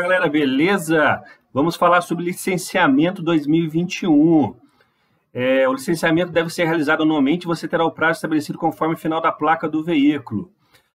galera, beleza? Vamos falar sobre licenciamento 2021. O licenciamento deve ser realizado anualmente e você terá o prazo estabelecido conforme o final da placa do veículo.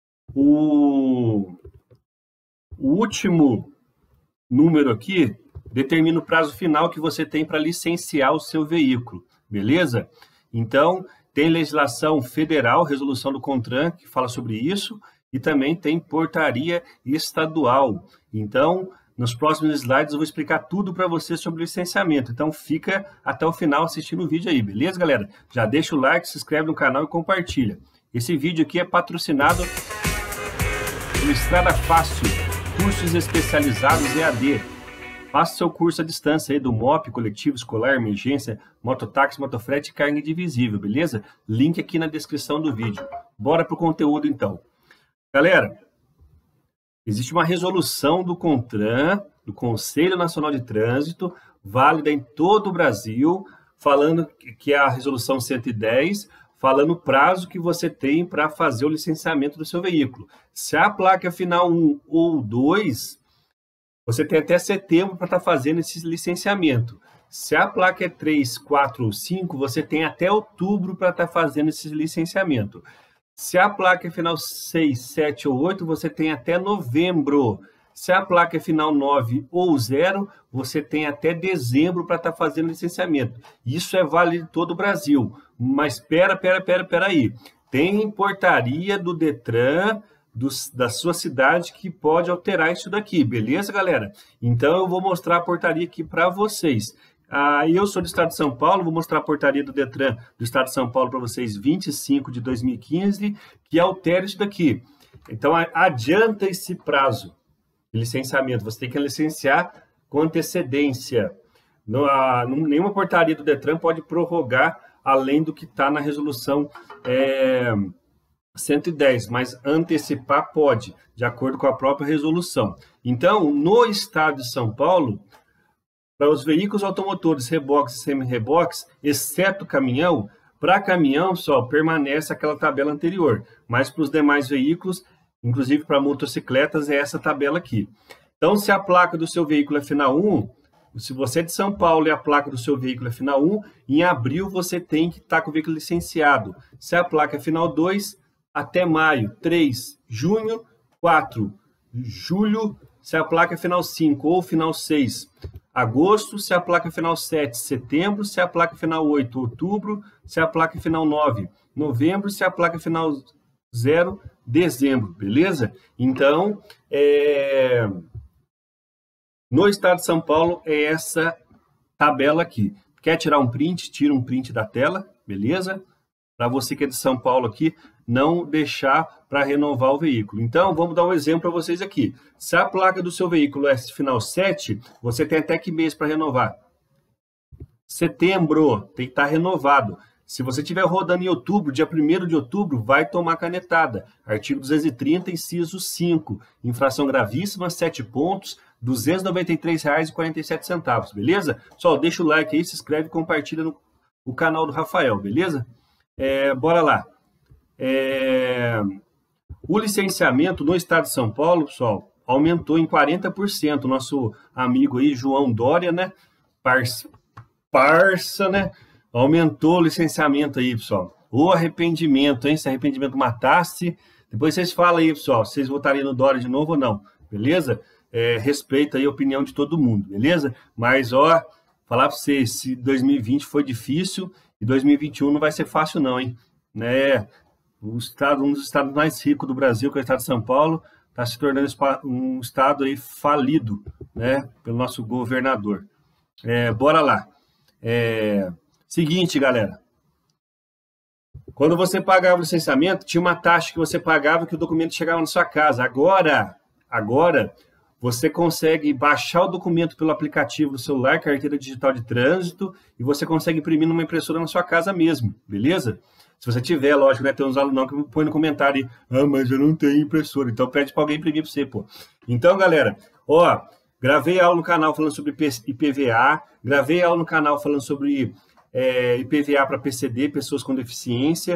O último número aqui determina o prazo final que você tem para licenciar o seu veículo, beleza? Então, tem legislação federal, resolução do CONTRAN, que fala sobre isso, e também tem portaria estadual. Então, nos próximos slides eu vou explicar tudo para você sobre licenciamento. Então, fica até o final assistindo o vídeo aí, beleza, galera? Já deixa o like, se inscreve no canal e compartilha. Esse vídeo aqui é patrocinado pelo Estrada Fácil, cursos especializados EAD. Faça seu curso à distância aí do MOP, coletivo escolar, emergência, mototáxi, motofrete e carga indivisível, beleza? Link aqui na descrição do vídeo. Bora pro conteúdo então. Galera, existe uma resolução do CONTRAN, do Conselho Nacional de Trânsito, válida em todo o Brasil, falando que é a resolução 110, falando o prazo que você tem para fazer o licenciamento do seu veículo. Se a placa é final 1 ou 2, você tem até setembro para estar fazendo esse licenciamento. Se a placa é 3, 4 ou 5, você tem até outubro para estar fazendo esse licenciamento. Se a placa é final 6, 7 ou 8, você tem até novembro. Se a placa é final 9 ou 0, você tem até dezembro para estar fazendo licenciamento. Isso é válido em todo o Brasil. Mas espera aí. Tem portaria do Detran, da sua cidade, que pode alterar isso daqui, beleza, galera? Então, eu vou mostrar a portaria aqui para vocês. Eu sou do estado de São Paulo, vou mostrar a portaria do Detran do estado de São Paulo para vocês, 25 de 2015, que altera isso daqui. Então, adianta esse prazo de licenciamento. Você tem que licenciar com antecedência. Nenhuma portaria do Detran pode prorrogar além do que está na resolução 110, mas antecipar pode, de acordo com a própria resolução. Então, no estado de São Paulo, para os veículos automotores, reboques e semi-reboques, exceto caminhão, para caminhão só permanece aquela tabela anterior, mas para os demais veículos, inclusive para motocicletas, é essa tabela aqui. Então, se a placa do seu veículo é final 1, se você é de São Paulo e a placa do seu veículo é final 1, em abril você tem que estar com o veículo licenciado. Se a placa é final 2, até maio. 3, junho. 4, julho. Se a placa é final 5 ou final 6, agosto. Se a placa é final 7, setembro. Se a placa é final 8, outubro. Se a placa é final 9, novembro. Se a placa é final 0, dezembro, beleza? Então, no estado de São Paulo é essa tabela aqui. Quer tirar um print? Tira um print da tela, beleza? Para você que é de São Paulo aqui, não deixar para renovar o veículo. Então, vamos dar um exemplo para vocês aqui. Se a placa do seu veículo é final 7, você tem até que mês para renovar? Setembro, tem que estar renovado. Se você estiver rodando em outubro, dia 1º de outubro, vai tomar canetada. Artigo 230, inciso 5. Infração gravíssima, 7 pontos, R$ 293,47, beleza? Só deixa o like aí, se inscreve e compartilha no canal do Rafael, beleza? Bora lá. O licenciamento no estado de São Paulo, pessoal, aumentou em 40%. Nosso amigo aí, João Dória, né? Parça, né? Aumentou o licenciamento aí, pessoal. O arrependimento, hein? Se arrependimento matasse. Depois vocês falam aí, pessoal, se vocês votariam no Dória de novo ou não, beleza? Respeita aí a opinião de todo mundo, beleza? Mas, falar para vocês, se 2020 foi difícil, e 2021 não vai ser fácil não, hein? Um dos estados mais ricos do Brasil, que é o estado de São Paulo, está se tornando um estado aí falido, né? Pelo nosso governador. Bora lá. Seguinte, galera. Quando você pagava o licenciamento, tinha uma taxa que você pagava que o documento chegava na sua casa. Agora, você consegue baixar o documento pelo aplicativo do celular, carteira digital de trânsito, e você consegue imprimir numa impressora na sua casa mesmo, beleza? Se você tiver, lógico, né? Tem uns alunos que põem no comentário aí, mas eu não tenho impressora, então pede para alguém imprimir para você, pô. Então, galera, gravei aula no canal falando sobre IPVA, gravei aula no canal falando sobre IPVA para PCD, pessoas com deficiência,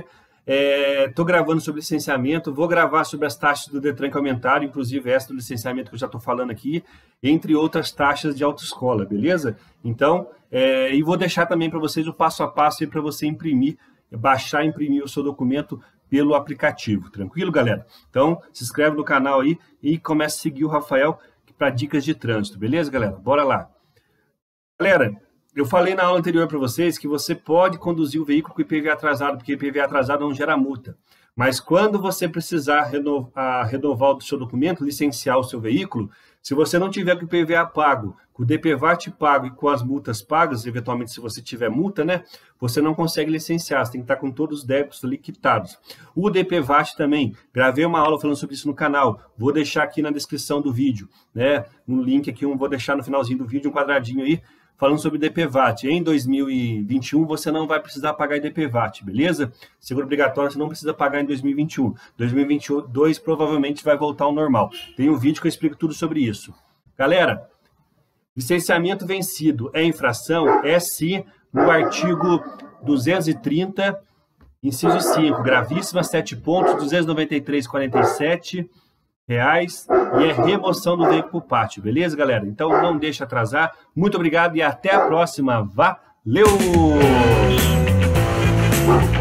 Estou gravando sobre licenciamento, vou gravar sobre as taxas do Detran que aumentaram, inclusive essa do licenciamento que eu já estou falando aqui, entre outras taxas de autoescola, beleza? Então, e vou deixar também para vocês o passo a passo para você imprimir, baixar e imprimir o seu documento pelo aplicativo, tranquilo, galera? Então, se inscreve no canal aí e comece a seguir o Rafael para dicas de trânsito, beleza, galera? Bora lá! Galera, eu falei na aula anterior para vocês que você pode conduzir o veículo com IPVA atrasado, porque IPVA atrasado não gera multa. Mas quando você precisar renovar o seu documento, licenciar o seu veículo, se você não tiver com o IPVA pago, com o DPVAT pago e com as multas pagas, eventualmente se você tiver multa, né, você não consegue licenciar, você tem que estar com todos os débitos ali quitados. O DPVAT também, gravei uma aula falando sobre isso no canal, vou deixar aqui na descrição do vídeo, né, um link aqui, vou deixar no finalzinho do vídeo, um quadradinho aí, falando sobre DPVAT. Em 2021, você não vai precisar pagar DPVAT, beleza? Seguro obrigatório, você não precisa pagar em 2021. 2022 provavelmente vai voltar ao normal. Tem um vídeo que eu explico tudo sobre isso. Galera, licenciamento vencido é infração? É sim, no artigo 230, inciso 5, gravíssima, 7 pontos, 293,47 reais, e é remoção do veículo para o pátio, beleza, galera? Então não deixa atrasar. Muito obrigado e até a próxima. Valeu!